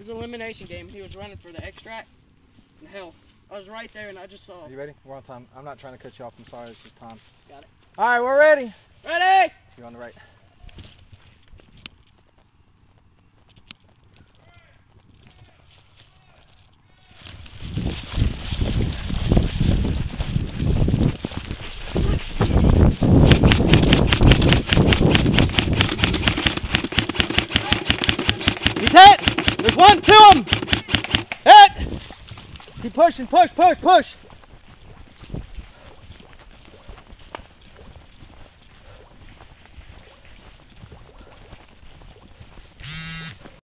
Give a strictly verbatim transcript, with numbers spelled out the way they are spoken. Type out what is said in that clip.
was an elimination game. He was running for the extract. And hell, I was right there and I just saw. Are you ready? We're on time. I'm not trying to cut you off. I'm sorry. It's just time. Got it. All right, we're ready. Ready? You're on the right. He's hit! There's one, two of them! Hit! Keep pushing, push, push, push!